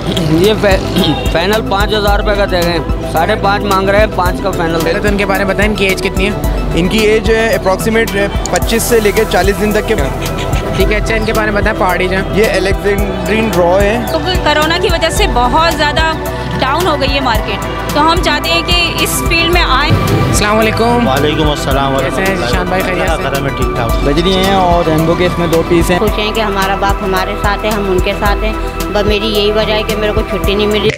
ये फाइनल 5,000 रुपये का दे गए, 5.5 मांग रहे हैं, 5 का फाइनल। पहले तो इनके बारे में बताएं, इनकी एज कितनी है? इनकी एज है अप्रॉक्सीमेट 25 से लेकर 40 दिन तक के। ठीक है, अच्छा इनके बारे में बताएं, पहाड़ी जो ये अलेक्जेंड्रियन रॉ है। तो कोरोना की वजह से बहुत ज़्यादा डाउन हो गई है मार्केट, तो हम चाहते हैं कि इस फील्ड में आए। अस्सलाम वालेकुम। वालेकुम अस्सलाम। कैसे हैं शान भाई? खैरियत से? में ठीक ठाक। बजरी हैं और रेनबो के इसमें 2 पीस हैं। खुश हैं कि हमारा बाप हमारे साथ है, हम उनके साथ हैं। बस मेरी यही वजह है कि मेरे को छुट्टी नहीं मिली।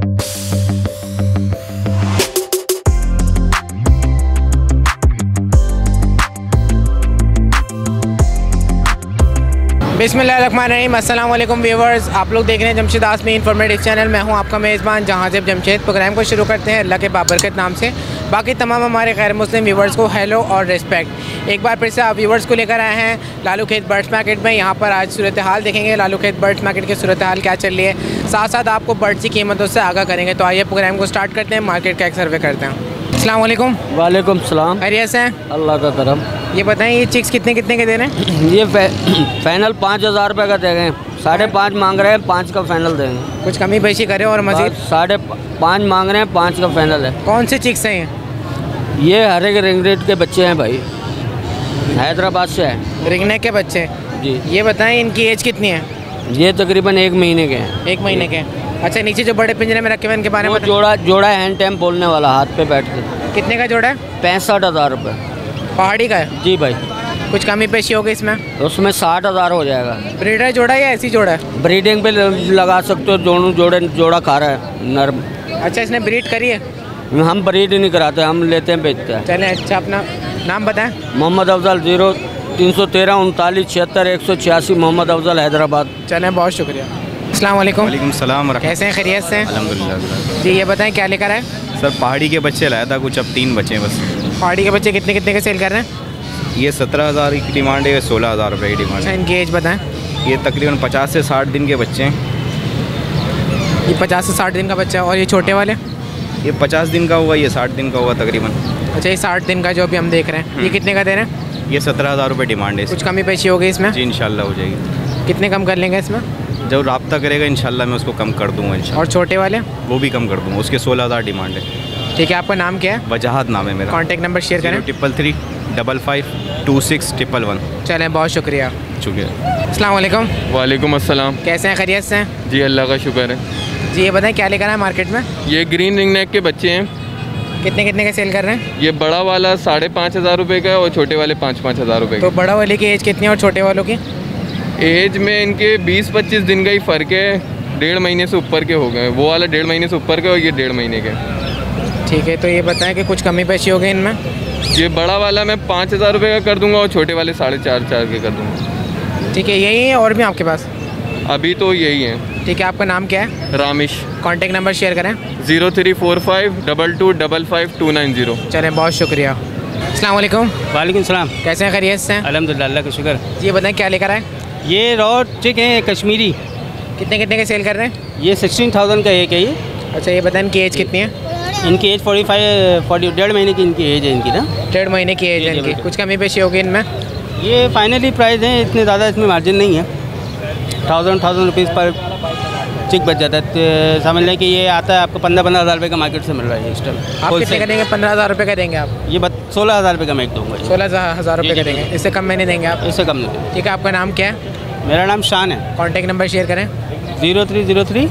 बिस्मिल्लाहिर्रहमानिर्रहीम। अस्सलाम वालेकुम व्यूवर्स, आप लोग देख रहे हैं जमशेद आसमी इन्फॉर्मेटिव चैनल। मैं हूं आपका मेज़बान जहांज़ेब जमशेद। प्रोग्राम को शुरू करते हैं अल्लाह के बाबरकत नाम से। बाकी तमाम हमारे गैर मुस्लिम व्यूवर्स को हेलो और रिस्पेक्ट। एक बार फिर से आप व्यूवर्स को लेकर आए हैं लालू खेत बर्ड्स मार्केट में। यहाँ पर आज सूरत हाल देखेंगे, लालू खेत बर्ड्स मार्केट की सूरत हाल क्या चल रही है, साथ साथ आपको बर्ड्स की कीमतों से आगाह करेंगे। तो आइए प्रोग्राम को स्टार्ट करते हैं, मार्केट का एक सर्वे करते हैं। अस्सलाम वालेकुम। वालेकुम सलाम। खैरियत से हैं? अल्लाह का करम। ये बताएं, ये चिक्स कितने कितने के दे रहे हैं? ये फाइनल 5,000 रुपये का दे गए, 5.5 मांग रहे हैं, 5 का फाइनल देंगे। कुछ कमी पेशी करें और मजीद? 5.5 मांग रहे हैं, 5 का फाइनल है। कौन से चिक्स हैं ये हरे के रिंगरेट के बच्चे हैं भाई, हैदराबाद से है। रिंगनेक के बच्चे जी। ये बताएं, इनकी एज कितनी है? ये तकरीबन 1 महीने के हैं। 1 महीने के। अच्छा, नीचे जो बड़े पिंजरे में रखे हुए इनके बारे में वो जोड़ा हैंड टैम बोलने वाला, हाथ पे बैठ के। कितने का जोड़ा है? 65,000 रुपये। पहाड़ी का है? जी भाई। कुछ कमी पेशी होगी इसमें? उसमें 60,000 हो जाएगा। ब्रीडर जोड़ा या ऐसी जोड़ा है? ब्रीडिंग पे लगा सकते हो, दोनों जोड़ा खा रहा है नर्म। अच्छा, इसने ब्रीड करी है? हम ब्रीड नहीं कराते, हम लेते हैं, बेचते हैं। चलें, अच्छा अपना नाम बताएं। मोहम्मद अफजल, 0313 39 76 186, मोहम्मद अफजल, हैदराबाद। चलें, बहुत शुक्रिया। अस्सलाम वालेकुम। वालेकुम सलाम। कैसे हैं? खैरियत से हैं? अल्हम्दुलिल्लाह। जी, ये बताएं क्या लेकर आए? सर पहाड़ी के बच्चे लाया था कुछ, अब 3 बचे हैं बस। पहाड़ी के बच्चे कितने कितने के सेल कर रहे हैं? ये 17,000 की डिमांड है, 16,000 रुपये की डिमांड अच्छा, है। इनकी एज बताएं। ये तकरीबन 50 से 60 दिन के बच्चे हैं। ये 50 से 60 दिन का बच्चा है। और ये छोटे वाले? ये 50 दिन का हुआ, ये 60 दिन का हुआ तकरीबन। अच्छा, ये 60 दिन का जो अभी हम देख रहे हैं, ये कितने का दे रहे हैं? ये 17,000 रुपये डिमांड है। कुछ कमी पेशी होगी इसमें? जी इंशाल्लाह हो जाएगी। कितने कम कर लेंगे इसमें? जब रब्ता करेगा इंशाल्लाह मैं उसको कम कर दूँगा इंशाल्लाह। और छोटे वाले? वो भी कम कर दूँगा, उसके 16,000 डिमांड है। ठीक है, आपका नाम क्या है? वजाहत नाम है मेरा। कॉन्टैक्ट नंबर शेयर करें। 033 55 26 111। चलें, बहुत शुक्रिया। शुक्रिया। अस्सलाम वालेकुम। वालेकुम अस्सलाम। कैसे हैं? खैरियत से हैं? जी अल्लाह का शुक्र है। जी, ये बताएं क्या लेकर आए मार्केट में? ये ग्रीन रिंग नेक के बच्चे हैं। कितने कितने के सेल कर रहे हैं? ये बड़ा वाला 5,500 रुपये का है और छोटे वाले 5,000 रुपये तो का। बड़ा वाले की एज कितनी है और छोटे वालों की? एज में इनके 20-25 दिन का ही फ़र्क है, 1.5 महीने से ऊपर के हो गए। वो वाला 1.5 महीने से ऊपर के और ये 1.5 महीने के। ठीक है, तो ये बताएं कि कुछ कमी पेशी हो गई इनमें? ये बड़ा वाला मैं 5,000 रुपये का कर दूँगा और छोटे वाले 4,500 के कर दूँगा। ठीक है, यही है और भी आपके पास? अभी तो यही है। ठीक है, आपका नाम क्या है? रामिश। कॉन्टैक्ट नंबर शेयर करें। 0345 2255 290। चलें, बहुत शुक्रिया। अस्सलाम वालेकुम। वालेकुम सलाम। कैसे हैं? खैरियत से हैं? अल्हम्दुलिल्लाह, अल्लाह का शुक्र। ये बताएं क्या लेकर आए? ये रॉ चिक है कश्मीरी। कितने कितने के सेल कर रहे हैं? ये 16,000 का एक है ये। अच्छा, ये बताएं इनकी एज कितनी है? इनकी एज 1.5 महीने की इनकी एज है इनकी ना। 1.5 महीने की एज है इनकी। कुछ कमी पेशी होगी इनमें? ये फाइनली प्राइस है, इतने ज़्यादा इसमें मार्जिन नहीं है। 1,000 रुपीज़ पर चिक बच जाता है। तो समझ लें कि ये आता है आपको 15,000 रुपये का मार्केट से मिल रहा है इस टाइम। आप कितने का देंगे? 15,000 रुपये का देंगे आप? ये 16,000 रुपये का मैं दूँगा। 16,000 रुपये का देंगे, इससे कम में नहीं देंगे आप? इससे कम नहीं। ठीक है, आपका नाम क्या है? मेरा नाम शान है। कॉन्टैक्ट नंबर शेयर करें। 0303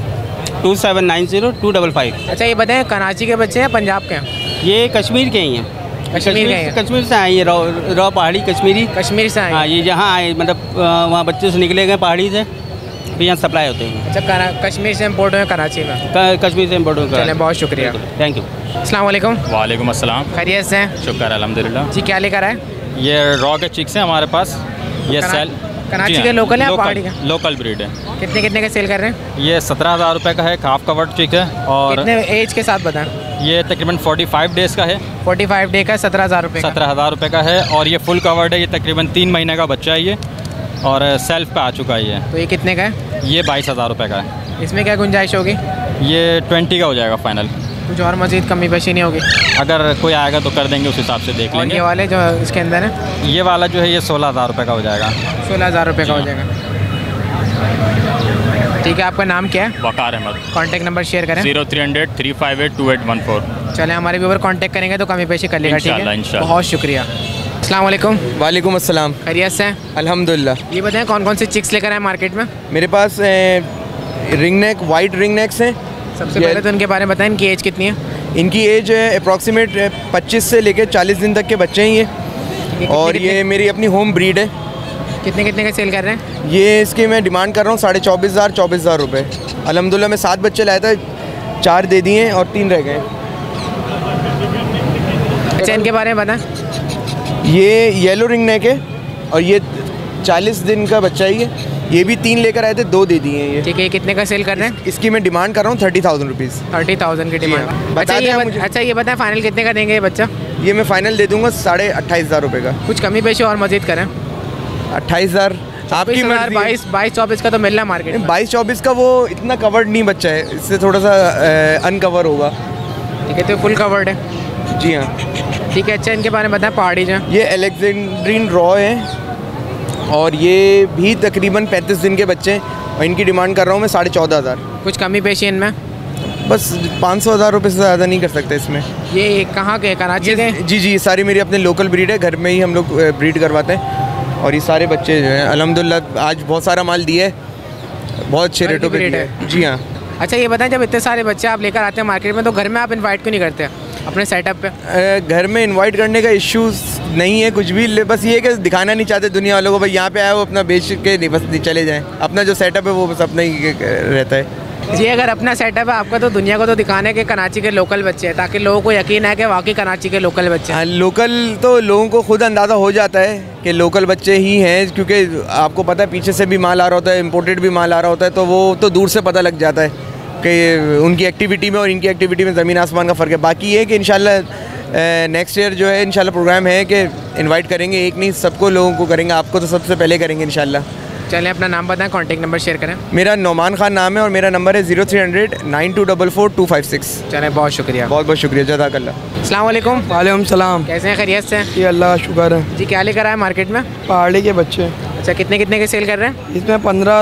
2790 255। अच्छा, ये बताएं कराची के बच्चे हैं पंजाब के हैं? ये कश्मीर के ही हैं। कश्मीर के हैं? कश्मीर से आए ये रॉ पहाड़ी कश्मीरी। कश्मीर से आए? हाँ, ये जहाँ आए मतलब वहाँ बच्चे से निकले गए पहाड़ी से, फिर यहाँ सप्लाई होते हैं। अच्छा, कश्मीर से इम्पोर्ट हुए कराची में? कश्मीर से इम्पोर्ट होकर। चलें, बहुत शुक्रिया। Thank you. अस्सलाम वालेकुम। वालेकुम अस्सलाम। खैरियत से हैं? शुक्र अल्हम्दुलिल्लाह। जी, क्या लेकर आए? ये रॉ के चिक्स हैं हमारे पास। ये सेल कराची के लोकल है या पहाड़ी का? लोकल ब्रीड है। कितने कितने के सेल कर रहे हैं? ये 17,000 रुपये का है, हाफ कवर्ड चिक है। और कितने एज के साथ बताएं? ये तकरीबन 45 डेज़ का है। 45 डे का 17,000 रुपये? 17,000 रुपये का है। और ये फुल कवर्ड है, ये तकरीबन 3 महीने का बच्चा है ये, और सेल्फ पे आ चुका है ये। तो ये कितने का है? ये 22,000 रुपये का है। इसमें क्या गुंजाइश होगी? ये 20 का हो जाएगा फाइनल। कुछ और मज़ीद कमी पेशी नहीं होगी? अगर कोई आएगा तो कर देंगे, उस हिसाब से देख और लेंगे। ये वाले जो इसके अंदर है? ये वाला जो है ये 16,000 रुपये का हो जाएगा। 16,000 रुपये का हो जाएगा। ठीक है, आपका नाम क्या है? Waqar Ahmed. Contact number share करें। 0300 358 2814। चले, हमारे व्यूवर कॉन्टैक्ट करेंगे तो कमी पेशी कर लेगा। ठीक है, इंशाल्लाह। बहुत शुक्रिया। अस्सलाम वालेकुम। वालेकुम अस्सलाम। खैरियत से हैं? अल्हम्दुलिल्लाह। ये बताएं कौन कौन से चिक्स लेकर आए मार्केट में? मेरे पास ring neck, white ring necks हैं। सबसे पहले तो इनके बारे में बताएं, इनकी एज कितनी है? इनकी एज अप्रॉक्सीमेट 25 से लेकर 40 दिन तक के बच्चे हैं ये। और ये मेरी अपनी होम ब्रीड है। कितने कितने का सेल कर रहे हैं? ये इसकी मैं डिमांड कर रहा हूँ 24,000 रुपये। अल्हम्दुलिल्लाह मैं 7 बच्चे लाया था, 4 दे दिए और 3 रह गए। अच्छा, इनके बारे में बताएं। ये येलो रिंग नेक है और ये 40 दिन का बच्चा है। ये भी 3 लेकर आए थे, 2 दे दिए हैं ये। ठीक है, कितने का सेल कर रहे हैं? इसकी मैं डिमांड कर रहा हूँ 30,000 रुपीज़। 30,000 की डिमांड। बता दें आप मुझे। अच्छा, ये बताएं फाइनल कितने का देंगे ये बच्चा? ये मैं फाइनल दे दूंगा 28,500 रुपये का। कुछ कमी पेशी और मजीद करें? 28,000 आपकी मर्जी। 22-24 का तो मिल रहा है मार्केट में। 22-24 का वो इतना कवर्ड नहीं बच्चा है, इससे थोड़ा सा अनकवर होगा। ठीक है, तो फुल कवर्ड है। जी हाँ। ठीक है, अच्छा इनके बारे में बताएं। पहाड़ी जो ये अलेक्जेंड्रीन रॉ है और ये भी तकरीबन 35 दिन के बच्चे हैं और इनकी डिमांड कर रहा हूँ मैं 14,500। कुछ कमी पेशी इनमें? बस 500,000 रुपये से ज़्यादा नहीं कर सकते इसमें। ये कहाँ के? कराची के? जी जी, सारी मेरी अपने लोकल ब्रीड है, घर में ही हम लोग ब्रीड करवाते हैं। और ये सारे बच्चे जो हैं अल्हम्दुलिल्लाह आज बहुत सारा माल दिया है, बहुत अच्छे रेटों पे दिया है। जी हाँ। अच्छा, ये बताएं जब इतने सारे बच्चे आप लेकर आते हैं मार्केट में तो घर में आप इनवाइट क्यों नहीं करते अपने सेटअप पे? घर में इनवाइट करने का इश्यूज नहीं है कुछ भी, बस ये कि दिखाना नहीं चाहते दुनिया वालों को भाई यहाँ पे आए वो अपना बेच के नहीं बस चले जाएं। अपना जो सेटअप है वो बस अपना ही रहता है। जी, अगर अपना सेटअप है आपका तो दुनिया को तो दिखाने के कराची के लोकल बच्चे हैं, ताकि लोगों को यकीन है कि वाकई कराची के लोकल बच्चे हैं। लोकल तो लोगों को खुद अंदाज़ा हो जाता है कि लोकल बच्चे ही हैं, क्योंकि आपको पता है पीछे से भी माल आ रहा होता है, इम्पोर्टेड भी माल आ रहा होता है, तो वो तो दूर से पता लग जाता है कि उनकी एक्टिविटी में और इनकी एक्टिविटी में ज़मीन आसमान का फ़र्क है। बाकी ये कि इंशाल्लाह नेक्स्ट ईयर जो है इंशाल्लाह प्रोग्राम है कि इनवाइट करेंगे, एक नहीं सबको लोगों को करेंगे, आपको तो सबसे पहले करेंगे इंशाल्लाह। चलें, अपना नाम बताएं, कॉन्टैक्ट नंबर शेयर करें। मेरा नौमान खान नाम है और मेरा नंबर है 0300 9244 256। चलें, बहुत शुक्रिया। बहुत बहुत शुक्रिया, जज़ाकल्लाह। अस्सलाम वालेकुम। वालेकुम सलाम। कैसे हैं? खैरियत से? ये अल्लाह का शुक्र है। जी, क्या लेकर आए मार्केट में? पहाड़ी के बच्चे। अच्छा, कितने कितने के सेल कर रहे हैं? इसमें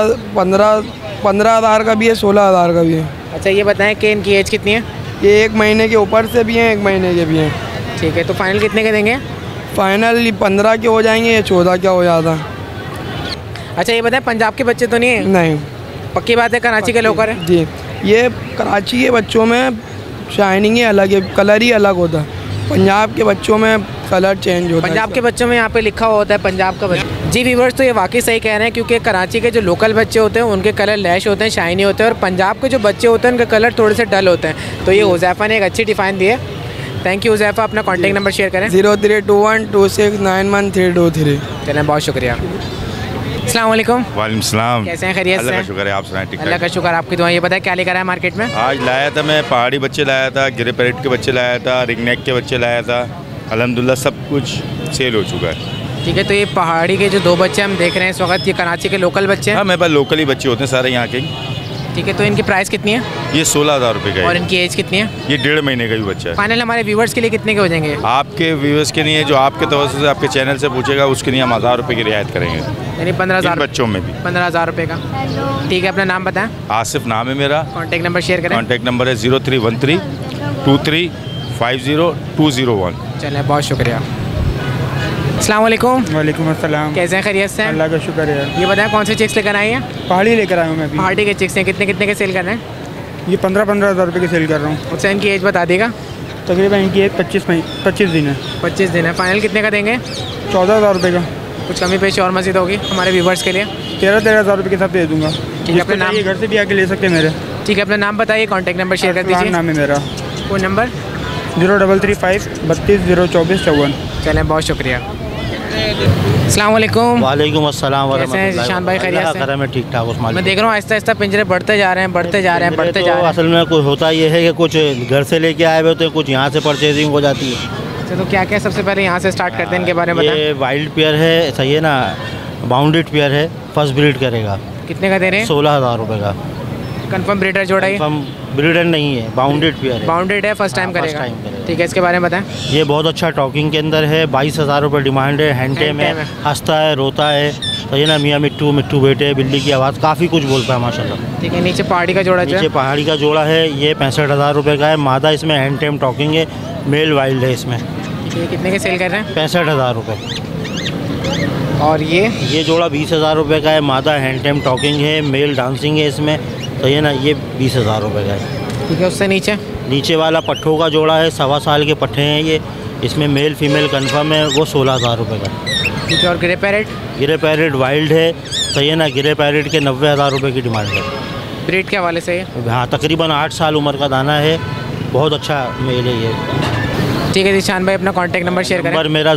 15,000 का भी है, 16,000 का भी है। अच्छा, ये बताएं कि इनकी एज कितनी है? ये 1 महीने के ऊपर से भी हैं, 1 महीने के भी हैं। ठीक है, तो फाइनल कितने के देंगे? फाइनल 15 के हो जाएंगे या 14 क्या हो जाता। अच्छा, ये बताएं पंजाब के बच्चे तो नहीं है? नहीं, पक्की बात है, कराची के लोकल है? जी, ये कराची के बच्चों में शाइनिंग ही अलग है, कलर ही अलग होता है। पंजाब के बच्चों में कलर चेंज होता है। पंजाब के बच्चों में यहाँ पे लिखा हुआ होता है पंजाब का बच्चा। जी व्यूअर्स, तो ये वाकई सही कह रहे हैं, क्योंकि कराची के जो लोकल बच्चे होते हैं उनके कलर लैश होते हैं, शाइनी होते हैं, और पंजाब के जो बच्चे होते हैं उनके कलर थोड़े से डल होते हैं। तो ये हुज़ैफ़ा ने एक अच्छी डिफ़ाइन दी है। Thank you Huzaifa. अपना कॉन्टैक्ट नंबर शेयर करें। 0321269133। चलें, बहुत शुक्रिया। अस्सलाम वालेकुम। वालेकुम सलाम। कैसे हैं? खैरियत से? अल्लाह का शुक्र है, आप सुनाएं? ठीक अल्लाह का शुक्र, आपकी दुआ। ये बताएं क्या लेकर आया मार्केट में? आज लाया था मैं पहाड़ी बच्चे लाया था, गिरे पैरेट के बच्चे लाया था, रिंग नेक के बच्चे लाया था। अल्हम्दुलिल्लाह सब कुछ सेल हो चुका है। ठीक है, तो ये पहाड़ी के जो 2 बच्चे हम देख रहे हैं इस वक्त, ये कराची के लोकल बच्चे हैं? हाँ, मेरे पास लोकल ही बच्चे होते हैं सारे यहाँ के। ठीक है, तो इनकी प्राइस कितनी है? ये 16,000 रुपये का और है। इनकी एज कितनी है? ये 1.5 महीने का भी बच्चा है। फाइनल हमारे व्यूवर्स के लिए कितने के हो जाएंगे? आपके व्यूअर्स के लिए, जो आपके तवज्जो से आपके चैनल से पूछेगा उसके लिए हम 1,000 रुपये की रियायत करेंगे, यानी 15,000 बच्चों में भी 15,000 रुपये का। ठीक है, अपना नाम बताएं। आसिफ नाम है मेरा। कॉन्टैक्ट नंबर शेयर करें। कॉन्टैक्ट नंबर है 0313 2350 चलें, बहुत शुक्रिया। अस्सलाम वालेकुम। वालेकुम अस्सलाम। कैसे हैं? खैरियत से? अल्लाह का शुक्र है। ये बताएं कौन से चिक्स लेकर आए हैं? पहाड़ी लेकर आया हूँ मैं अभी। पहाड़ी के चिक्स हैं, कितने कितने के सेल कर रहे हैं? ये 15,000 रुपये की सेल कर रहा हूँ। अच्छा, इनकी एज बता देगा? तकरीबन इनकी एज 25 दिन है। 25 दिन है। फाइनल कितने का देंगे? 14,000 रुपये का। कुछ कमी पेशी और मज़ीद होगी हमारे व्यूवर्स के लिए? 13,000 रुपये के साथ दे दूँगा। ठीक है, अपना नाम? घर से भी आके ले सकते हैं मेरे। ठीक है, अपना नाम बताइए, कॉन्टैक्ट नंबर शेयर कर दीजिए। नाम है मेरा। Phone number? 0335 32 चलें, बहुत शुक्रिया। अस्सलाम वालेकुम। वालेकुम अस्सलाम कैसे हैं वरहमतुल्लाह। ज़ीशान भाई? खैरियत से? घर में ठीक ठाक उस्मान। मैं देख रहा हूँ आहिस्ता आहिस्ता पिंजरे बढ़ते जा रहे हैं, बढ़ते जा रहे हैं, बढ़ते जा रहे हैं। असल में कुछ होता ये है कि कुछ घर से लेके आए हुए तो कुछ यहाँ से परचेजिंग हो जाती है। अच्छा, तो क्या क्या सबसे पहले यहाँ से स्टार्ट करते हैं, इनके बारे में बताएं। ये वाइल्ड पेयर है, सही है ना, बाउंडेड पेयर है, फर्स्ट ब्रीड करेगा। कितने का दे रहे हैं? 16,000 रुपये का। कंफर्म ब्रीडर जोड़ा है? ब्रीडर नहीं है, बाउंडेड पेयर है। बाउंडेड है, फर्स्ट टाइम करेगा। ठीक है, इसके बारे में बताएं। ये बहुत अच्छा टॉकिंग के अंदर है, 22,000 रुपये डिमांड है। हैंटे में हंसता है, रोता है, तो ये ना मियाँ मिट्टू मिट्टू बेटे, बिल्ली की आवाज़, काफ़ी कुछ बोलता है माशाल्लाह। ठीक है, नीचे पहाड़ी का जोड़ा? नीचे पहाड़ी का जोड़ा है, ये 65,000 रुपये का है। मादा इसमें हैंड टेम टॉकिंग है, मेल वाइल्ड है इसमें। ये कितने के सेल कर रहे हैं? 65,000 रुपये। और ये जोड़ा 20,000 रुपये का है। मादा हैंड टेम टॉकिंग है, मेल डांसिंग है इसमें, तो ये ना ये 20,000 रुपये का है। ठीक है, उससे नीचे वाला पट्ठों का जोड़ा है, 1.25 साल के पट्ठे हैं ये, इसमें मेल फीमेल कन्फर्म है, वो 16,000 रुपये का है। ठीक है, और grey parrot? Grey parrot wild है, तो ये ना ग्रे पैरेट के 90,000 रुपये की डिमांड है। ब्रीड के हवाले से? हाँ, तकरीबन 8 साल उम्र का दाना है, बहुत अच्छा मेल है ये। ठीक है ज़ीशान भाई, अपना कॉन्टैक्ट नंबर शेयर करें। नंबर मेरा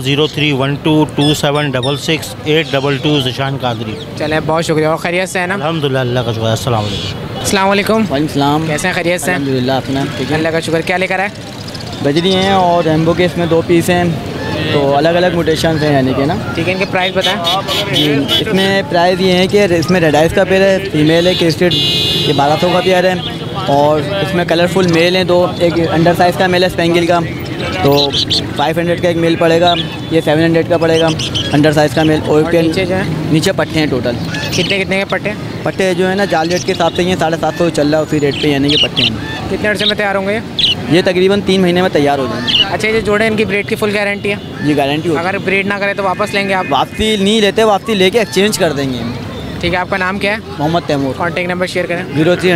03122766 ज़ीशान कादरी। चले, बहुत शुक्रिया। और खैरियत से है ना? अल्हम्दुलिल्लाह, अल्लाह का शुक्र। अस्सलाम वालेकुम। अस्सलाम वालेकुम। वालेकुम सलाम। कैसे हैं? खैरियत से? अल्हम्दुलिल्लाह, अपना ठीक है, अल्लाह का शुक्र। क्या लेकर आए? बजरी हैं और रेम्बो के इसमें 2 पीस हैं, तो अलग अलग म्यूटेशन हैं यानी कि ना। ठीक है, इनके प्राइस बताएं। इसमें प्राइस ये है कि इसमें रेड आइस का पेयर है, फीमेल है, केस्टेड, ये 1200 का पेयर है। और इसमें कलरफुल मेल हैं 2, एक अंडर साइज़ का मेल है स्पेंगिल का, तो 500 का एक मेल पड़ेगा, ये 700 का पड़ेगा अंडर साइज़ का मेल। और के नीचे पट्टे हैं टोटल। कितने के पट्टे? पट्टे जो है ना जाल रेट के हिसाब से ये 750 चल रहा है, उसी रेट पे यानी कि पट्टे हैं। कितने अर्से में तैयार होंगे ये? तकरीबन 3 महीने में तैयार हो जाएंगे। अच्छा, ये जोड़े इनकी ब्रीड की फुल गारंटी है? जी गारंटी होगी। अगर ब्रीड ना करे तो वापस लेंगे आप? वापसी नहीं लेते, वापसी लेके एक्सचेंज कर देंगे। ठीक है, आपका नाम क्या है? Mohammad Taimur. Contact number share करें।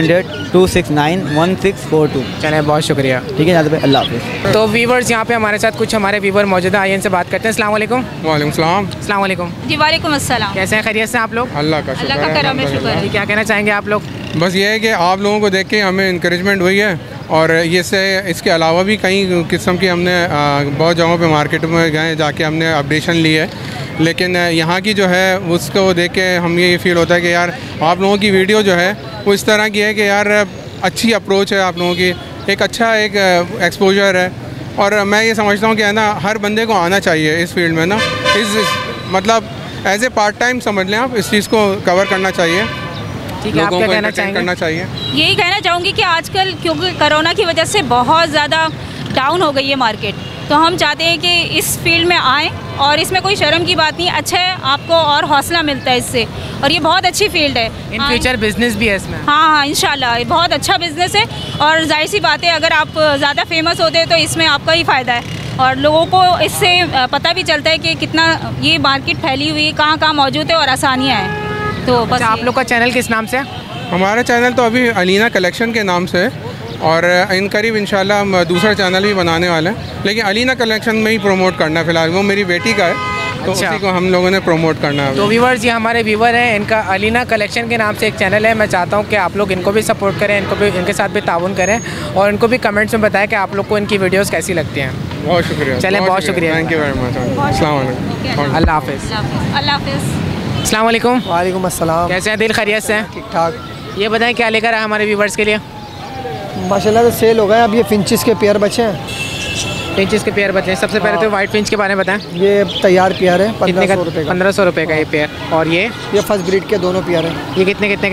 0300-269-1642। चलें, बहुत शुक्रिया। ठीक है जाते भाई, अल्लाह हाफ़िज़। तो वीवर्स, यहाँ पे हमारे साथ कुछ हमारे वीवर मौजूद है, आइए इनसे बात करते हैं। अस्सलाम वालेकुम। वालेकुम सलाम। अस्सलाम वालेकुम। जी वालेकुम अस्सलाम। कैसे हैं? खैरियत से आप लोग? अल्लाह का अल्लाह का करम है, शुक्र है। क्या कहना चाहेंगे आप लोग? बस ये है कि आप लोगों को देख के हमें इंकरेजमेंट हुई है, और ये से इसके अलावा भी कई किस्म की हमने बहुत जगहों पे मार्केट में गए, जाके हमने अपडेशन ली है, लेकिन यहाँ की जो है उसको देख के हम ये फील होता है कि यार आप लोगों की वीडियो जो है वो इस तरह की है कि यार अच्छी अप्रोच है आप लोगों की, एक अच्छा एक एक्सपोजर है। और मैं ये समझता हूँ कि है ना, हर बंदे को आना चाहिए इस फील्ड में ना, इस मतलब एज ए पार्ट टाइम समझ लें आप, इस चीज़ को कवर करना चाहिए। ठीक है, आप क्या कहना चाहेंगे? करना चाहिए। यही कहना चाहूँगी कि आजकल क्योंकि कोरोना की वजह से बहुत ज़्यादा डाउन हो गई है मार्केट, तो हम चाहते हैं कि इस फील्ड में आएँ, और इसमें कोई शर्म की बात नहीं, अच्छा है, आपको और हौसला मिलता है इससे, और ये बहुत अच्छी फील्ड है। इन फ्यूचर बिजनेस भी है इसमें? हाँ, इंशाल्लाह ये बहुत अच्छा बिजनेस है, और जाहिर सी बात है अगर आप ज़्यादा फेमस होते हैं तो इसमें आपका ही फ़ायदा है, और लोगों को इससे पता भी चलता है कि कितना ये मार्केट फैली हुई है, कहाँ मौजूद है, और आसानियाँ हैं। तो बस आप लोग का चैनल किस नाम से है? हमारा चैनल तो अभी अलीना कलेक्शन के नाम से है, और इन करीब इंशाल्लाह हम दूसरा चैनल भी बनाने वाले हैं, लेकिन अलीना कलेक्शन में ही प्रमोट करना है फ़िलहाल, वो मेरी बेटी का है, तो अच्छा। उसी को हम लोगों ने प्रमोट करना है। तो व्यूवर्स, ये हमारे व्यूवर हैं, इनका अलीना कलेक्शन के नाम से एक चैनल है। मैं चाहता हूँ कि आप लोग इनको भी सपोर्ट करें, इनको भी, इनके साथ भी ताउन करें, और इनको भी कमेंट्स में बताएं कि आप लोग को इनकी वीडियोस कैसी लगती हैं। बहुत शुक्रिया। चलें, बहुत शुक्रिया। Thank you very much. अस्सलाम वालेकुम। अल्लाह हाफ़िज़। अल्लाह हाफ़िज़। अस्सलाम वालेकुम। वालेकुम अस्सलाम। कैसे हैं? दिल खैरियत से हैं? ठीक ठाक। ये बताएं क्या लेकर आए हमारे व्यूवर्स के लिए? माशाल्लाह से सेल हो गए। अब ये फिंचिस के पेयर बचे हैं। फिंचिस के पेयर बचे हैं। सबसे पहले तो वाइट फिंच के बारे में बताएं। ये तैयार पेयर है, 1500 रुपये का। 1500 रुपये का ये पेयर। और ये फर्स्ट ब्रीड के दोनों पेयर हैं। ये कितने के?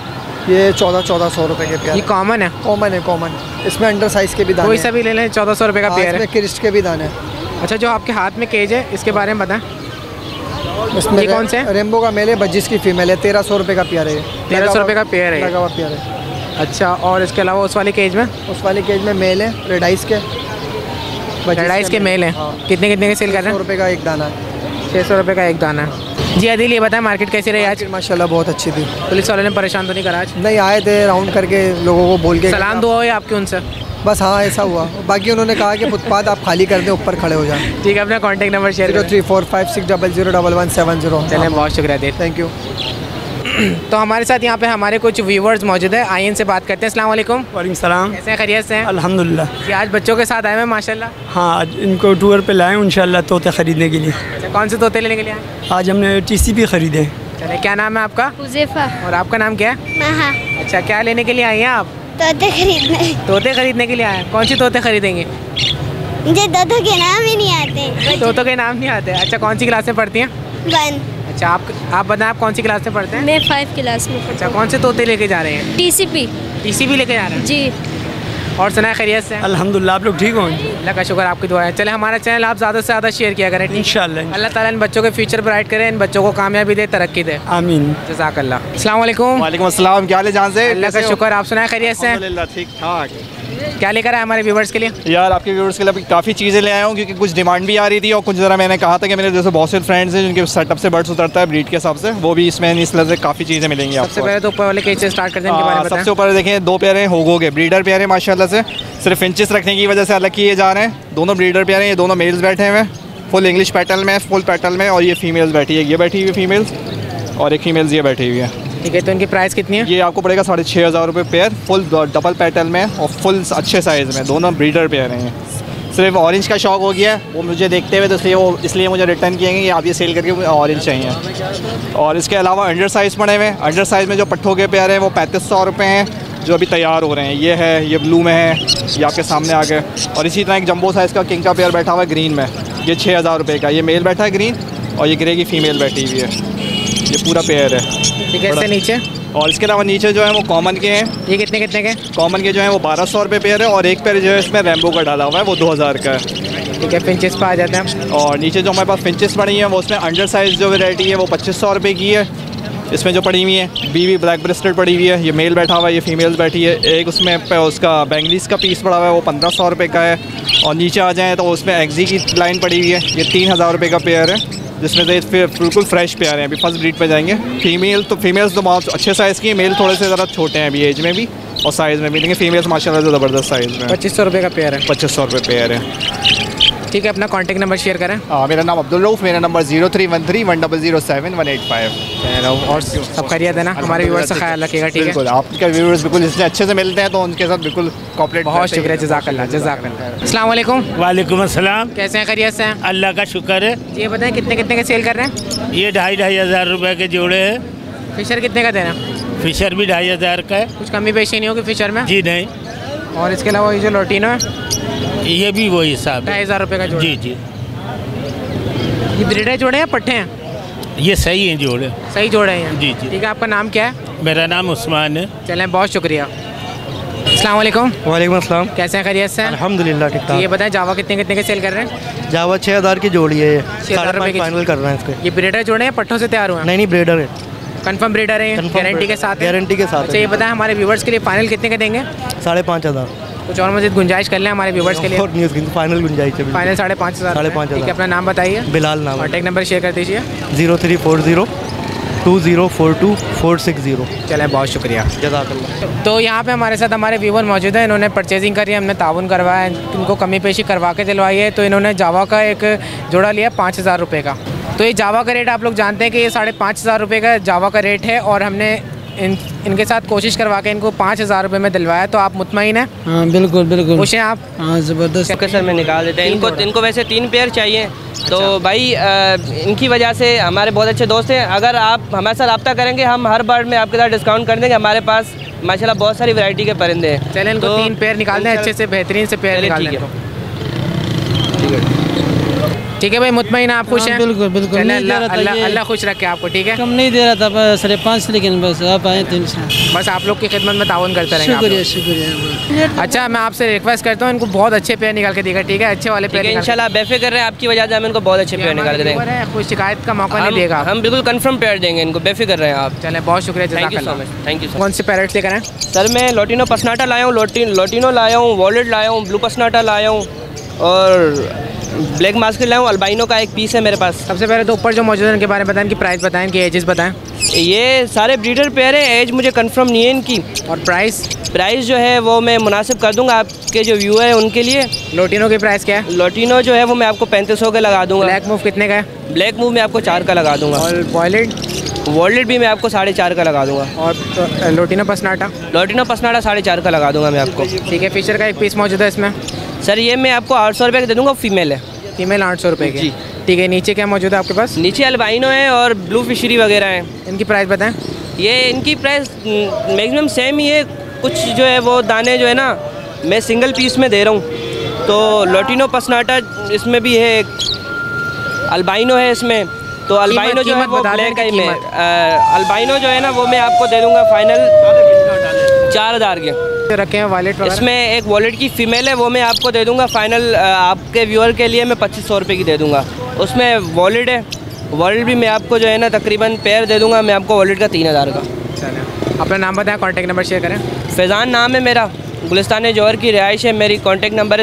ये 1400 रुपये के पेयर। ये कॉमन है? कॉमन। इसमें अंडर साइज़ के भी दाने, कोई सा भी ले लें, 1400 रुपये का पेयर है। क्रिस्ट के भी दाने। अच्छा, जो आपके हाथ में केज है इसके बारे में बताएं। इसमें कौन से? रेम्बो का मेल है, बजिस की फीमेल है, 1300 रुपये का पेयर है। 1300 रुपये का पेयर है, लगा हुआ पेयर है। अच्छा, और इसके अलावा उस वाले केज में? उस वाले केज में मेल है, रेडाइस के मेल है। कितने के सेल कर रहे हैं? 600 रुपये का एक दाना है। 600 रुपये का एक दाना है। जी आदिल, ये बताएं मार्केट कैसी रही आज? माशाल्लाह बहुत अच्छी थी। पुलिस वालों ने परेशान तो नहीं करा आज? नहीं, आए थे राउंड करके लोगों को बोल के। सलाम दुआ हुई आपकी उनसे? बस हाँ, ऐसा हुआ। बाकी उन्होंने कहा कि फुटपाथ आप खाली कर दें, ऊपर खड़े हो जाएं। ठीक है, अपना कॉन्टैक्ट नंबर शेयर 0345600170। चलें, बहुत शुक्रिया देर। Thank you. तो हमारे साथ यहाँ पे हमारे कुछ व्यूवर्स मौजूद है, आइए इनसे बात करते हैं। अस्सलाम वालेकुम। वालेकुम सलाम। कैसे हैं? खैरियत से हैं? अल्हम्दुलिल्लाह। जी, आज बच्चों के साथ आए हैं माशाल्लाह। हाँ, आज इनको टूर पे लाए इंशाल्लाह तोते ख़रीदने के लिए। अच्छा, कौन से तोते लेने के लिए आए? आज हमने TCP ख़रीदे। चले, क्या नाम है आपका? हुज़ैफ़ा। और आपका नाम क्या है? महा। अच्छा, क्या लेने के लिए आई हैं आप? तोते खरीदने। तोते खरीदने के लिए आए। कौन सी तोते खरीदेंगे? मुझे तोतों के नाम ही नहीं आते। तोतों के नाम नहीं आते। अच्छा, कौन सी क्लास में पढ़ती हैं? 1। अच्छा, आप बताएं आप कौन सी क्लास में पढ़ते हैं? मैं 5 क्लास में पढ़ता अच्छा, कौन से तोते लेके जा रहे हैं? TCP लेके जा रहे हैं जी। और सुना खैरियत से? अल्हम्दुलिल्लाह, आप लोग ठीक हो? अल्लाह का शुक्र, आपकी दुआ है। चले हमारा चैनल आप ज़्यादा से ज़्यादा शेयर किया करें इंशाल्लाह। अल्लाह ताला इन बच्चों के फ्यूचर ब्राइट करे, इन बच्चों को कामयाबी दे, तरक्की दे, आमीन। जज़ाकल्लाह। अस्सलाम वालेकुम। वालेकुम अस्सलाम, क्या हाल है जान से? अल्लाह का शुक्र, आप सुनाए खैरियत से? अल्हम्दुलिल्लाह ठीक ठाक। क्या लेकर आए हमारे व्यूवर्स के लिए? यार आपके व्यूवर्स के लिए अभी काफ़ी चीज़ें ले आया हूँ, क्योंकि कुछ डिमांड भी आ रही थी और कुछ ज़रा मैंने कहा था कि मेरे जैसे बहुत से फ्रेंड्स हैं जिनके सेटअप से बर्ड्स उतरता है ब्रीड के हिसाब से, वो भी इसमें इस तरह से काफ़ी चीज़ें मिलेंगी आपको। सबसे पहले तो ऊपर वाले केज से स्टार्ट करते हैं, इनके बारे में बताएं। सबसे ऊपर देखें 2 पेयर हैं होगो के, ब्रीडर पेयर हैं माशाल्लाह से, सिर्फ इंचेस रखने की वजह से अलग किए जा रहे हैं। दोनों ब्रीडर पेयर हैं, ये दोनों मेल्स बैठे हुए हैं फुल इंग्लिश पैटर्न में, फुल पैटर्न में, और ये फीमेल्स बैठी है, ये बैठी हुई फीमेल्स और एक फीमेल्स ये बैठी हुई है। ठीक है, तो इनकी प्राइस कितनी है? ये आपको पड़ेगा 6,500 रुपये पेयर, फुल डबल पैटर्न में और फुल अच्छे साइज़ में, दोनों ब्रीडर पेयर हैं। सिर्फ ऑरेंज का शौक हो गया वो मुझे देखते हुए, तो इसलिए मुझे रिटर्न किएंगे कि आप ये सेल करके मुझे ऑरेंज चाहिए। और इसके अलावा अंडर साइज़ पड़े हुए हैं, अंडर साइज़ में जो पट्ठों के पेयर हैं वो 3500 रुपये हैं, जो अभी तैयार हो रहे हैं। ये है, ये ब्लू में है, ये आपके सामने आ गए। और इसी तरह एक जंबो साइज़ का किंग का पेयर बैठा हुआ है ग्रीन में, ये 6,000 रुपये का, ये मेल बैठा है ग्रीन और ये ग्रे की फ़ीमेल बैठी हुई है, ये पूरा पेयर है। ठीक है, इससे नीचे? और इसके अलावा नीचे जो है वो कॉमन के हैं। ये कितने के? कॉमन के जो है वो 1200 रुपये पेयर है, और एक पेयर जो है इसमें रैम्बो का डाला हुआ है वो 2000 का है। ठीक है, फिंचेस पर आ जाते हैं। और नीचे जो हमारे पास फिंचेस पड़ी हैं वो उसमें अंडर साइज़ जो वैरायटी है वो 2500 रुपये की है। इसमें जो पड़ी हुई है बीवी ब्लैक ब्रेस्टेड पड़ी हुई है, ये मेल बैठा हुआ है, ये फीमेल्स बैठी है। एक उसमें उसका बेंगलीस का पीस पड़ा हुआ है वो 1500 रुपये का है। और नीचे आ जाएँ तो उसमें एग्जी की लाइन पड़ी हुई है, ये 3000 रुपये का पेयर है, जिसमें से फिर बिल्कुल फ्रेश पेयर हैं। अभी फर्स्ट ब्रीड पे जाएंगे। फीमेल्स तो बहुत अच्छे साइज़ की है, मेल थोड़े से ज़रा छोटे हैं अभी एज में भी और साइज़ में भी, लेकिन फीमेल्स माशाल्लाह से ज़बरदस्त साइज़ में। 2500 रुपये का पेयर है? 2500 रुपये पेयर है। ठीक है, अपना कॉन्टैक्ट नंबर शेयर करें। मेरा नाम अब्दुल रऊफ़, मेरा नंबर 03131007 और सब खैरियत है ना? हमारे व्यूअर्स का ख्याल रखिएगा, ठीक है? बिल्कुल, आपके व्यूअर्स बिल्कुल इससे अच्छे से मिलते हैं तो उनके साथ बिल्कुल कॉपरेट। बहुत शुक्रिया, जज़ाकल्लाह जज़ाकल्लाह। अस्सलाम वालेकुम। वालेकुम अस्सलाम। कैसे हैं, खैरियत से हैं? अल्लाह का शुक्र है। ये बताएं कितने के सेल कर रहे हैं? ये 2,500 रुपये के जोड़े हैं। फिशर कितने का दे रहे हैं? फिशर भी 2,500 का है। कुछ कमी पेशी नहीं होगी फिशर में? जी नहीं। और इसके अलावा ये जो लोटिनो है ये भी वही हिसाब है, 2,500 रुपये का जोड़ा। जी जी। ये ब्रीडर जोड़े हैं पट्टे हैं? ये सही हैं जोड़े, सही जोड़े हैं। जी जी। ठीक है, आपका नाम क्या है? मेरा नाम उस्मान है। चलें, बहुत शुक्रिया। अस्सलाम वालेकुम। वालेकुम अस्सलाम। कैसे हैं, खैरियत से? अल्हम्दुलिल्लाह ठीक ठाक। ये बताएं जावा कितने के सेल कर रहे हैं? जावा 6,000 की जोड़ी है, 6,000 रुपये की फाइनल कर रहे हैं इसके। ये ब्रीडर जोड़े हैं पट्टों से तैयार हुए हैं? नहीं ब्रीडर है। कंफर्म ब्रीडर है, गारंटी के साथ? गारंटी के साथ। अच्छा, ये बताएं हमारे व्यूवर्स के लिए फाइनल कितने के देंगे? 5,500। कुछ और मज़ीद गुंजाइश कर लें हमारे व्यूवर्स के लिए? और न्यूज़ फाइनल गुंजाइश है। फाइनल 5,500। 5,500। ठीक है, अपना नाम बताइए। बिलाल नाम। कॉन्टैक्ट नंबर शेयर कर दीजिए। 03402042-460। चलें, बहुत शुक्रिया, जज़ाकल्लाह। तो यहाँ पे हमारे साथ हमारे व्यूवर मौजूद हैं, इन्होंने परचेजिंग करी है, हमने ताउन करवाया, इनको कमी पेशी करवा के दिलवाई है। तो इन्होंने जावा का एक जोड़ा लिया 5,000 रुपये का। तो ये जावा का रेट आप लोग जानते हैं कि ये 5,500 रुपये का जावा का रेट है, और हमने इनके साथ कोशिश करवा के इनको 5,000 रुपये में दिलवाया। तो आप मुतमईन हैं? हाँ बिल्कुल बिल्कुल खुश हैं आप? हाँ ज़बरदस्त। ओके सर, मैं निकाल देते हैं इनको वैसे 3 पेयर चाहिए। तो भाई इनकी वजह से हमारे बहुत अच्छे दोस्त हैं, अगर आप हमारे साथ रब्ता करेंगे हम हर बार में आपके साथ डिस्काउंट कर देंगे। हमारे पास माशाल्लाह बहुत सारी वैरायटी के परिंदे हैं। चलें, इनको 3 पेयर निकाल दें, अच्छे से बेहतरीन से पेयर निकाल दें। ठीक है भाई, मुतमईन आप खुश हैं? बिल्कुल बिल्कुल। अल्लाह खुश रखे आपको। ठीक है, कम नहीं दे रहा था, 5.5, लेकिन बस आप आए 300। बस आप लोग की खिदमत में ताउन करते रहेंगे। शुक्रिया शुक्रिया। अच्छा, मैं आपसे रिक्वेस्ट करता हूँ इनको बहुत अच्छे पेयर निकाल के देगा, ठीक है? अच्छे वाले पेयर इंशाल्लाह, बेफिक्र रहे, आपकी वजह से हम इनको बहुत अच्छे पेयर निकाल के देंगे। कोई शिकायत का मौका नहीं देगा, हम बिल्कुल कंफर्म पेयर देंगे इनको, बेफिक्र रहे आप। चलें, बहुत शुक्रिया, थैंक यू। कौन से पैरेट्स लेकर आए सर? मैं लोटिनो पसनाटा लाया हूँ, लोटिनो लाया हूँ, वॉलेट लाया हूँ, ब्लू पसनाटा लाया हूँ और ब्लैक मास्क लाया हूँ। अल्बाइनो का एक पीस है मेरे पास। सबसे पहले तो ऊपर जो मौजूद है इनके बारे में बताएं, इनकी प्राइस बताएं, इनकी एजेस बताएं। ये सारे ब्रीडर पेयर है, एज मुझे कंफर्म नहीं है इनकी। और प्राइस जो है वो मैं मुनासिब कर दूंगा आपके जो व्यूअर है उनके लिए। लोटिनो की प्राइस क्या है? लोटिनो जो है वो मैं आपको 3500 के लगा दूंगा। ब्लैक मूव कितने का है? ब्लैक मूव मैं आपको 4 का लगा दूंगा। और वॉलेट भी मैं आपको 4.5 का लगा दूंगा। और लोटिनो पसनाटा 4.5 का लगा दूंगा मैं आपको। ठीक है, फिशर का एक पीस मौजूद है इसमें? सर ये मैं आपको 800 रुपये का दे दूँगा, फीमेल है। फीमेल 800 रुपये की। ठीक है, नीचे क्या मौजूद है आपके पास? नीचे अल्बाइनो है और ब्लू फिशरी वगैरह है। इनकी प्राइस बताएं। ये इनकी प्राइस मैक्सिमम सेम ही है, कुछ जो है वो दाने जो है ना मैं सिंगल पीस में दे रहा हूँ। तो लोटिनो पसनाटा इसमें भी है, अल्बाइनो है इसमें, तो अल्बाइनो जो है वो ब्लैक आई में, अल्बाइनो जो है ना वो मैं आपको दे दूँगा फाइनल 4000 के रखे हैं वॉलेट। इसमें एक वॉलेट की फ़ीमेल है, वो मैं आपको दे दूँगा फाइनल आपके व्यूअर के लिए मैं 2500 रुपये की दे दूँगा। उसमें वॉलेट है, वॉलेट भी मैं आपको जो है ना तकरीबन पेयर दे दूँगा मैं आपको वॉलेट का 3000 का। चलें, अपना नाम बताएं, कॉन्टैक्ट नंबर शेयर करें। फैज़ान नाम है मेरा, गुलिस्तान जौहर की रिहाइश है मेरी। कॉन्टैक्ट नंबर है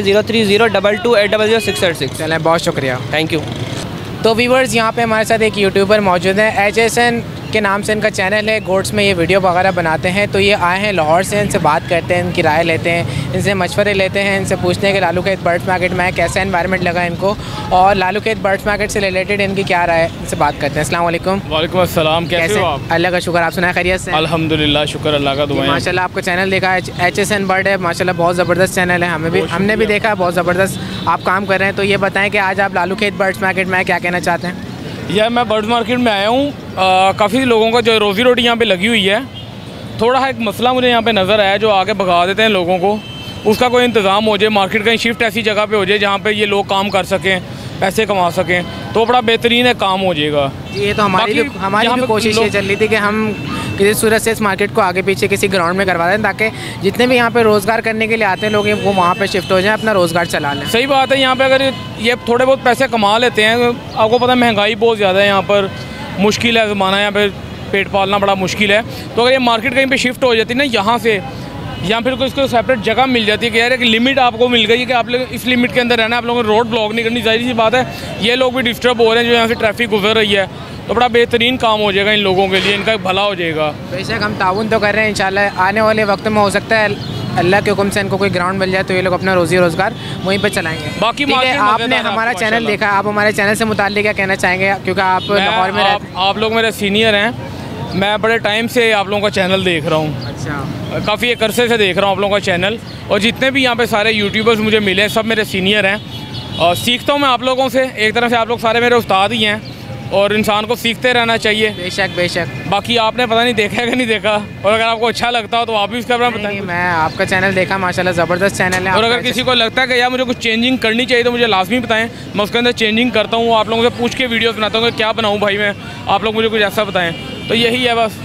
030228000686। चलें, बहुत शुक्रिया, थैंक यू। तो व्यूवर्स यहाँ पे हमारे साथ एक यूट्यूबर मौजूद है, HSN के नाम से इनका चैनल है, गोट्स में ये वीडियो वगैरह बनाते हैं। तो ये आए हैं लाहौर से, इनसे बात करते हैं, इनकी राय लेते हैं, इनसे मशवरे लेते हैं, इनसे पूछते हैं कि लालू खेत बर्ड्स मार्केट में कैसा एनवायरनमेंट लगा इनको, और लालू खेत बर्ड्स मार्केट से रिलेटेड इनकी क्या राय है, इनसे बात करते हैं। अस्सलाम वालेकुम। वालेकुम अस्सलाम, कैसे हो आप? अल्लाह का शुक्र, आप सुनाए खैरियत से? अल्हम्दुलिल्लाह, शुक्र अल्लाह का, दुआ है। माशाल्लाह आपका चैनल देखा है, HSN बर्ड है, माशाल्लाह बहुत ज़बरदस्त चैनल है, हमने भी देखा है, बहुत ज़बरदस्त आप काम कर रहे हैं। तो ये बताएँ कि आज आप लालू खेत बर्ड्स मार्केट में क्या कहना चाहते हैं? यह मैं बर्ड्स मार्केट में आया हूँ, काफ़ी लोगों का जो रोज़ी रोटी यहाँ पे लगी हुई है। थोड़ा एक मसला मुझे यहाँ पे नज़र आया, जो आगे भगा देते हैं लोगों को, उसका कोई इंतज़ाम हो जाए, मार्केट कहीं शिफ्ट ऐसी जगह पे हो जाए जहाँ पे ये लोग काम कर सकें, पैसे कमा सकें, तो बड़ा बेहतरीन काम हो जाएगा। ये तो हमारी भी कोशिश ये चल रही थी कि हम किसी सूरत से इस मार्केट को आगे पीछे किसी ग्राउंड में करवा दें, ताकि जितने भी यहाँ पे रोज़गार करने के लिए आते हैं लोग वो वहाँ पे शिफ्ट हो जाएं, अपना रोज़गार चला लें। सही बात है, यहाँ पे अगर ये थोड़े बहुत पैसे कमा लेते हैं, आपको पता है महंगाई बहुत ज़्यादा है यहाँ पर, मुश्किल है ज़माना, यहाँ पे पेट पालना बड़ा मुश्किल है। तो अगर ये मार्केट कहीं पे शिफ्ट हो जाती है ना यहाँ से, या फिर कोई इसको सेपरेट जगह मिल जाती है कि यार एक लिमिट आपको मिल गई है कि आप लोग इस लिमिट के अंदर रहना है, आप लोगों को रोड ब्लॉक नहीं करनी, जाहिर सी बात है ये लोग भी डिस्टर्ब हो रहे हैं जो यहाँ से ट्रैफिक गुजर रही है, तो बड़ा बेहतरीन काम हो जाएगा इन लोगों के लिए, इनका भला हो जाएगा। बेशक हम ताउन तो कर रहे हैं, इंशाल्लाह आने वाले वक्त में हो सकता है अल्लाह के हुक्म से इनको कोई ग्राउंड मिल जाए तो ये लोग अपना रोज़ी रोज़गार वहीं पर चलाएंगे। बाकी आपने हमारा चैनल देखा, आप हमारे चैनल से मुताल्लिक क्या कहना चाहेंगे, क्योंकि आप लाहौर में आप लोग मेरे सीनियर हैं, मैं बड़े टाइम से आप लोगों का चैनल देख रहा हूँ। अच्छा, काफ़ी एक अरसे से देख रहा हूँ आप लोगों का चैनल, और जितने भी यहाँ पे सारे यूट्यूबर्स मुझे मिले हैं सब मेरे सीनियर हैं, और सीखता हूँ मैं आप लोगों से। एक तरह से आप लोग सारे मेरे उस्ताद ही हैं, और इंसान को सीखते रहना चाहिए। बेशक बेशक। बाकी आपने पता नहीं देखा है कि नहीं देखा, और अगर आपको अच्छा लगता हो तो आप भी उसके बारे में बताएं। मैं आपका चैनल देखा, माशाल्लाह ज़बरदस्त चैनल है। और अगर किसी को लगता है कि यार मुझे कुछ चेंजिंग करनी चाहिए तो मुझे लाजमी बताएं, मैं उसके अंदर चेंजिंग करता हूँ, आप लोगों से पूछ के वीडियोस बनाता हूँ कि क्या बनाऊँ भाई मैं, आप लोग मुझे कुछ ऐसा बताएं। तो यही है बस।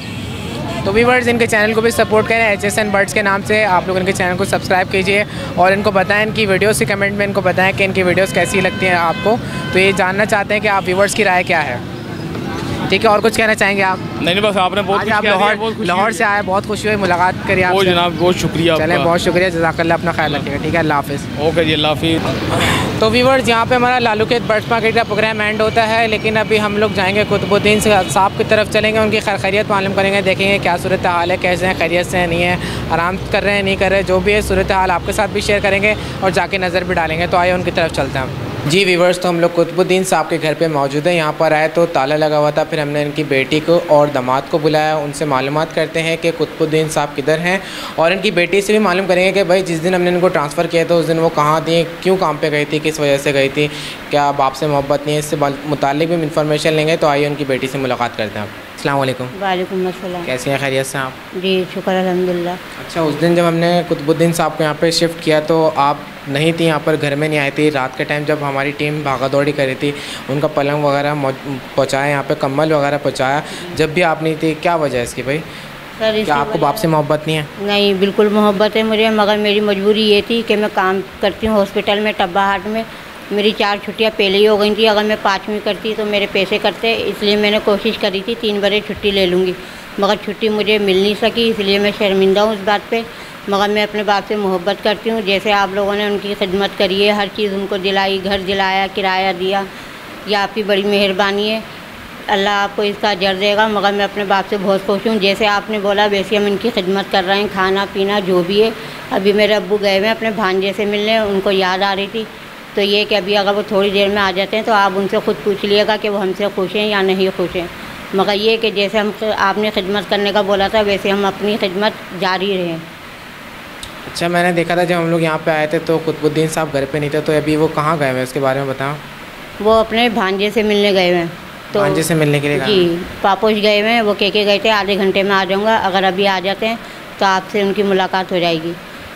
तो व्यूअर्स इनके चैनल को भी सपोर्ट करें, HSN बर्ड्स के नाम से आप लोग इनके चैनल को सब्सक्राइब कीजिए, और इनको बताएं इनकी वीडियोस के कमेंट में इनको बताएं कि इनकी वीडियोस कैसी लगती हैं आपको। तो ये जानना चाहते हैं कि आप व्यूअर्स की राय क्या है। ठीक है, और कुछ कहना चाहेंगे आप? नहीं बस आपने बहुत आप लाहौर से आए, बहुत खुशी हुई मुलाकात करी आपसे। जनाब बहुत शुक्रिया। चलें, बहुत शुक्रिया, जज़ाकल्लाह, अपना ख्याल रखिएगा। ठीक है, अल्लाह हाफ़िज़। ओके जी, अल्लाह हाफ़िज़। तो व्यूअर्स यहाँ पे हमारा लालू खेत बर्ड्स मार्केट का प्रोग्राम एंड होता है, लेकिन अभी हम लोग जाएंगे कुतुबुद्दीन साहब की तरफ चलेंगे, उनकी खैरियत मालूम करेंगे, देखेंगे क्या सूरत हाल है, कैसे हैं, खैरियत से नहीं है, आराम कर रहे हैं नहीं कर रहे, जो भी है सूरत हाल आपके साथ भी शेयर करेंगे और जाके नज़र भी डालेंगे। तो आइए उनकी तरफ चलते हैं। जी व्यूअर्स, तो हम लोग कुतुबुद्दीन साहब के घर पे मौजूद है। यहाँ पर आए तो ताला लगा हुआ था, फिर हमने इनकी बेटी को और दामाद को बुलाया, उनसे मालूमात करते हैं कि कुतुबुद्दीन साहब किधर हैं, और इनकी बेटी से भी मालूम करेंगे कि भाई जिस दिन हमने इनको ट्रांसफ़र किया था उस दिन वो कहाँ थी, क्यों काम पे गई थी, किस वजह से गई थी, क्या बाप से मोहब्बत नहीं है, इससे मुताल्लिक भी इन्फॉर्मेशन लेंगे। तो आइए उनकी बेटी से मुलाकात करते हैं। अस्सलाम वालेकुम। वालेकुम अस्सलाम। कैसे हैं, खैरियत से आप? जी शुक्र अल्हम्दुलिल्लाह। अच्छा, उस दिन जब हमने कुतुबुद्दीन साहब को यहाँ पे शिफ्ट किया तो आप नहीं थी यहाँ पर, घर में नहीं आई थी। रात के टाइम जब हमारी टीम भागा दौड़ी कर रही थी, उनका पलंग वगैरह पहुँचाया, यहाँ पे कम्बल वगैरह पहुँचाया, जब भी आप नहीं थी, क्या वजह है इसकी भाई? सर क्या आपको बाप से मोहब्बत नहीं है? नहीं, बिल्कुल मोहब्बत है मुझे, मगर मेरी मजबूरी ये थी कि मैं काम करती हूँ हॉस्पिटल में टब्बा हाट में, मेरी 4 छुट्टियाँ पहले ही हो गई थी। अगर मैं 5वीं करती तो मेरे पैसे कटते, इसलिए मैंने कोशिश करी थी 3 बजे छुट्टी ले लूँगी, मगर छुट्टी मुझे मिल नहीं सकी, इसलिए मैं शर्मिंदा हूँ उस बात पे। मगर मैं अपने बाप से मोहब्बत करती हूँ, जैसे आप लोगों ने उनकी खिदमत करी है, हर चीज़ उनको दिलाई, घर दिलाया, किराया दिया, यह आपकी बड़ी मेहरबानी है, अल्लाह आपको इसका अजर देगा। मगर मैं अपने बाप से बहुत खुश हूँ, जैसे आपने बोला वैसे हम इनकी खिदमत कर रहे हैं, खाना पीना जो भी है। अभी मेरे अब्बू गए हुए अपने भांजे से मिलने, उनको याद आ रही थी, तो ये कि अभी अगर वो थोड़ी देर में आ जाते हैं तो आप उनसे ख़ुद पूछ लिएगा कि वो हमसे खुश हैं या नहीं खुश हैं। मगर ये कि जैसे हम आपने खिदमत करने का बोला था वैसे हम अपनी खिदमत जारी रहें। अच्छा, मैंने देखा था जब हम लोग यहाँ पे आए थे तो कुतुबुद्दीन साहब घर पे नहीं थे, तो अभी वो कहाँ गए हुए, इसके बारे में बताओ। वो अपने भांजे से मिलने गए हुए हैं। तो भांजे से मिलने के लिए? जी, पापोश गए हुए हैं, वो कह के गए थे आधे घंटे में आ जाऊँगा, अगर अभी आ जाते हैं तो आपसे उनकी मुलाकात हो जाएगी।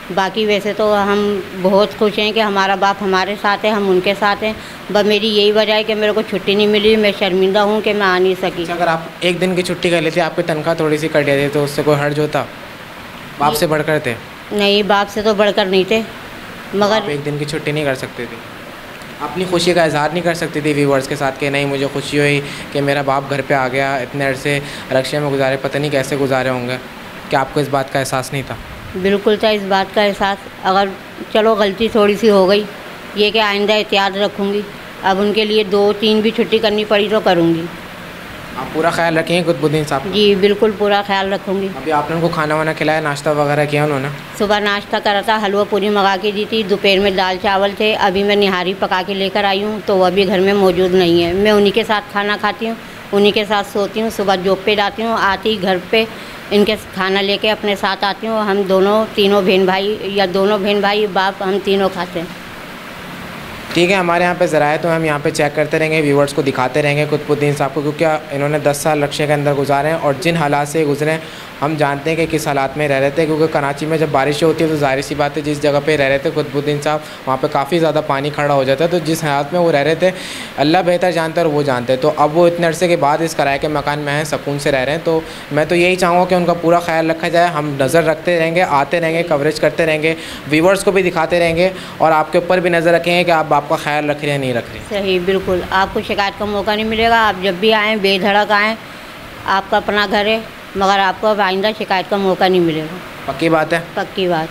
बाकी वैसे तो हम बहुत खुश हैं कि हमारा बाप हमारे साथ है, हम उनके साथ हैं। बस मेरी यही वजह है कि मेरे को छुट्टी नहीं मिली, मैं शर्मिंदा हूँ कि मैं आ नहीं सकी। अगर आप एक दिन की छुट्टी कर लेते, आपकी तनख्वाह थोड़ी सी कट जाती तो उससे कोई हर्ज होता? बाप से बढ़कर थे? नहीं, बाप से तो बढ़कर नहीं थे, मगर आप एक दिन की छुट्टी नहीं कर सकते थे? अपनी खुशी का इजहार नहीं कर सकती थी व्यूवर्स के साथ कि नहीं मुझे खुशी हुई कि मेरा बाप घर पे आ गया, इतने अरसे रक्षा में गुजारे, पता नहीं कैसे गुजारे होंगे? क्या आपको इस बात का एहसास नहीं था? बिल्कुल था इस बात का एहसास। अगर चलो गलती थोड़ी सी हो गई, ये कि आइंदा एहतियात रखूँगी। अब उनके लिए 2-3 भी छुट्टी करनी पड़ी तो करूँगी। आप पूरा ख्याल रखेंगे कुतुबुद्दीन साहब? जी बिल्कुल पूरा ख्याल रखूँगी। अभी आपने उनको खाना वाना खिलाया, नाश्ता वगैरह किया उन्होंने? सुबह नाश्ता करा था, हलवा पूरी मंगा के दी थी, दोपहर में दाल चावल थे, अभी मैं निहारी पका के लेकर आई हूँ तो वो अभी घर में मौजूद नहीं है। मैं उन्हीं के साथ खाना खाती हूँ, उन्हीं के साथ सोती हूँ, सुबह जॉब पे जाती हूँ, आती ही घर पे इनके खाना लेके अपने साथ आती हूँ। हम दोनों तीनों बहन भाई या दोनों बहन भाई बाप हम तीनों खाते हैं। ठीक है, हमारे यहाँ पे ज़रा है तो हम यहाँ पे चेक करते रहेंगे, व्यूवर्स को दिखाते रहेंगे कुतुबुद्दीन साहब को, क्योंकि इन्होंने 10 साल रक्षा के अंदर गुजारे हैं और जिन हालात से गुजरे हैं हम जानते हैं कि किस हालात में रह रहे थे। क्योंकि कराची में जब बारिश होती है तो ज़ाहिर सी बात है जिस जगह पे रह रहे थे कुतुबुद्दीन साहब वहाँ पे काफ़ी ज़्यादा पानी खड़ा हो जाता है। तो जिस हालात में वो रह रहे थे अल्लाह बेहतर जानता है और वो जानते हैं। तो अब वो इतने अरसे के बाद इस किराए के मकान में हैं, सुकून से रह रहे हैं। तो मैं तो यही चाहूँगा कि उनका पूरा ख्याल रखा जाए, हम नज़र रखते रहेंगे, आते रहेंगे, कवरेज करते रहेंगे, व्यूवर्स को भी दिखाते रहेंगे और आपके ऊपर भी नज़र रखेंगे कि आप बाप का ख्याल रख रहे हैं नहीं रख रहे। सही, बिल्कुल आपको शिकायत का मौका नहीं मिलेगा। आप जब भी आएँ बेधड़क आएँ, आपका अपना घर है, मगर आपको अब आइंदा शिकायत का मौका नहीं मिलेगा। पक्की बात है? पक्की बात।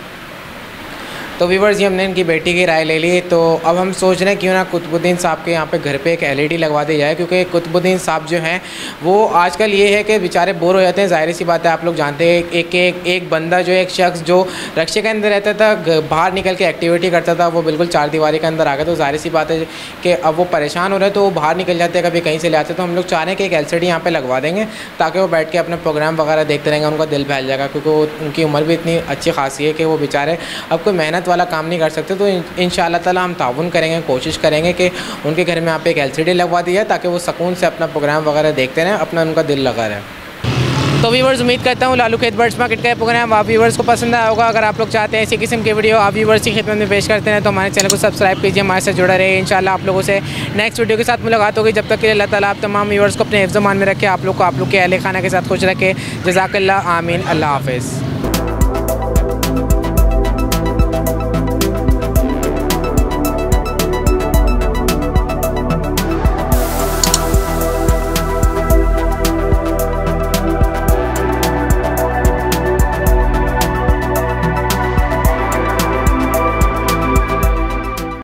तो व्यूवर्स ये हमने इनकी बेटी की राय ले ली। तो अब हम सोच रहे हैं क्यों ना कुतुबुद्दीन साहब के यहाँ पे घर पे एक LED लगवा दी जाए, क्योंकि कुतुबुद्दीन साहब जो हैं वो आजकल ये है कि बेचारे बोर हो जाते हैं। ज़ाहिर सी बात है, आप लोग जानते हैं एक बंदा जो एक शख्स जो रक्षा के अंदर रहता था, बाहर निकल के एक्टिविटी करता था, वो बिल्कुल 4 दीवारी के अंदर आ गया। तो ज़ाहिर सी बात है कि अब वो परेशान हो रहे हैं तो वो बाहर निकल जाते हैं, कभी कहीं से ले आते हैं। तो हम लोग चाह रहे हैं कि एक LCD यहाँ पर लगवा देंगे ताकि वो बैठ के अपने प्रोग्राम वगैरह देखते रहेंगे, उनका दिल बहल जाएगा। क्योंकि उनकी उम्र भी इतनी अच्छी खासी है कि वो बेचारे अब कोई मेहनत वाला काम नहीं कर सकते। तो इंशाअल्लाह ताला हम ताउन करेंगे, कोशिश करेंगे कि उनके घर में यहाँ पे एक LCD लगवा दी जाए ताकि वो सुकून से अपना प्रोग्राम वगैरह देखते रहें, अपना उनका दिल लगा रहे। तो व्यूवर्स उम्मीद करता हूँ लालू खेत बर्ड्स मार्केट का प्रोग्राम आप व्यूवर्स को पसंद आया होगा। अगर आप लोग चाहते हैं इसी किस्म की वीडियो आप व्यूवर्स की खिदमत में पेश करते हैं तो हमारे चैनल को सब्सक्राइब कीजिए, हमारे साथ जुड़ा रहे। इंशाल्लाह आप लोगों से नेक्स्ट वीडियो के साथ मुलाकात होगी। जब तक के लिए अल्लाह ताला आप तमाम व्यूवर्स को अपने हिफ्ज़-ओ-मान में रखे, आप लोग को आप लोग के अहले खाना के साथ खुश रखे। जज़ाकल्लाह, आमीन, अल्लाह हाफ़िज़।